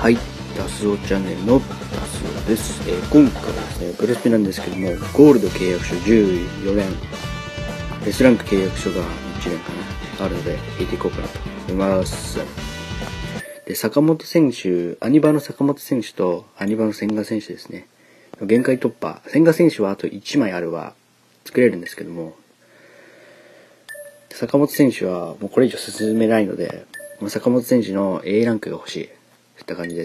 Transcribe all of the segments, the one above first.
はい、ダスオチャンネルのダスオです。今回はですね、プレスピなんですけども、ゴールド契約書14年、S ランク契約書が1年かな、あるので、引いていこうかなと思います。で、坂本選手、アニバの坂本選手とアニバの千賀選手ですね。限界突破。千賀選手はあと1枚あれば作れるんですけども、坂本選手はもうこれ以上進めないので、坂本選手の A ランクが欲しい。といった感じです。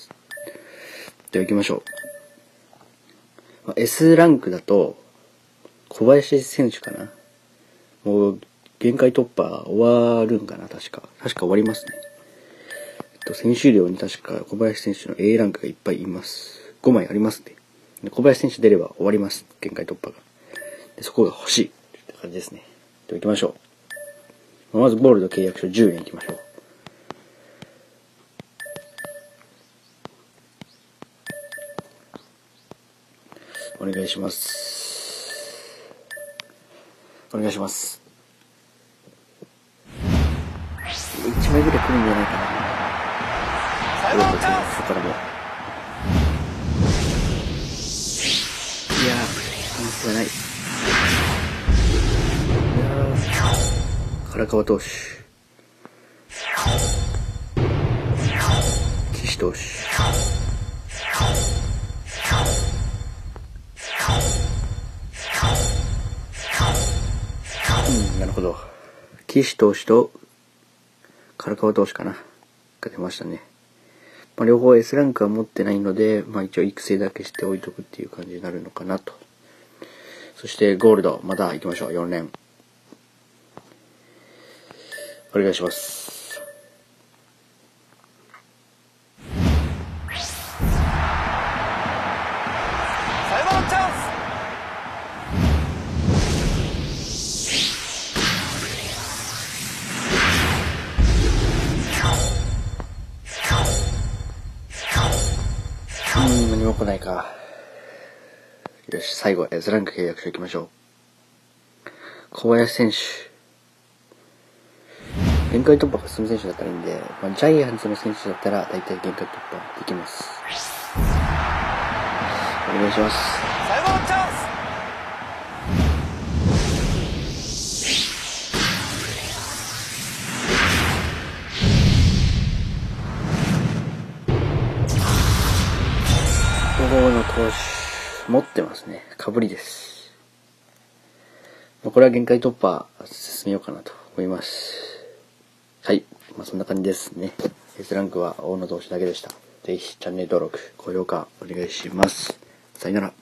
では行きましょう。S ランクだと、小林選手かな。もう限界突破終わるんかな、確か終わりますね。選手寮に確か小林選手の A ランクがいっぱいいます。5枚ありますね。小林選手出れば終わります。限界突破が。でそこが欲しい。って感じですね。では行きましょう。まずゴールド契約書10円行きましょう。お願いします。お願いします。1枚ぐらい来るんじゃないかな。これもこからも。いやー、チャンスがない。唐川投手、岸投手、なるほど。岸投手と唐川投手かなが出ましたね。両方 S ランクは持ってないので、一応育成だけして置いとくっていう感じになるのかなと。そしてゴールド、また行きましょう。4連お願いします。 サヨナラチャンス。 何も来ないか。よし、最後 S ランク契約書いきましょう。小林選手、限界突破が進む選手だったらいいんで、ジャイアンツの選手だったら大体限界突破できます。お願いします。 サヨナラチャンス。 大野投手持ってますね。かぶりです。これは限界突破進めようかなと思います。はい、そんな感じですね。S ランクは大野投手だけでした。ぜひチャンネル登録、高評価お願いします。さよなら。